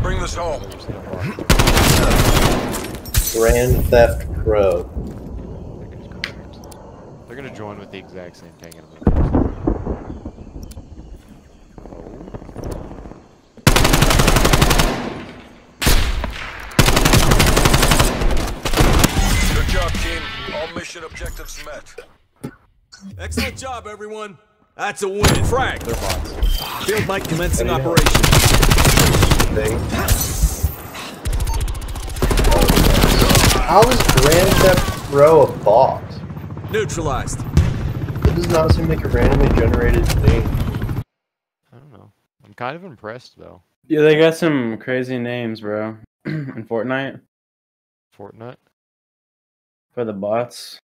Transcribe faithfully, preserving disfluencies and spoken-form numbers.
Bring this home. Grand Theft Pro. They're gonna join with the exact same thing in a minute. Good job, team. All mission objectives met. Excellent job, everyone. That's a win. Frag. They're bots. Field mic commencing operation. Thing. How is Grand Theft Pro a bot? Neutralized. It does not seem like a randomly generated thing. I don't know. I'm kind of impressed though. Yeah, they got some crazy names, bro. In Fortnite Fortnite. for the bots.